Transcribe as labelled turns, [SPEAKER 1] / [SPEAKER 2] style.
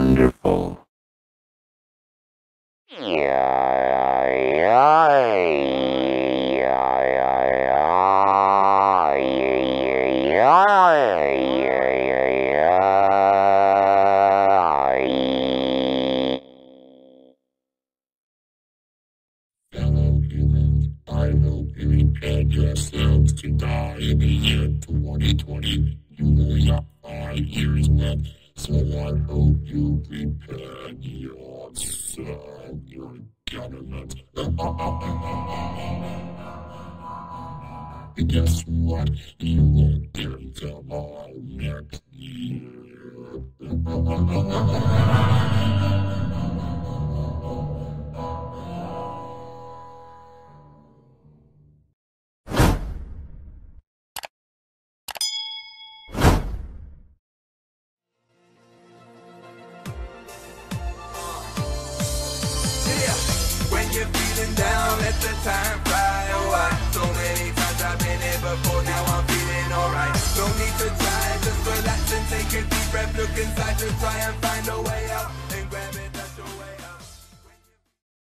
[SPEAKER 1] wonderful.
[SPEAKER 2] Fellow humans, I hope you prepare yourselves to die in the year 2020. You only got 5 years left, so I hope you prepare yourself, your government. And guess what? You won't get until all next year.
[SPEAKER 3] When you're feeling down, let the time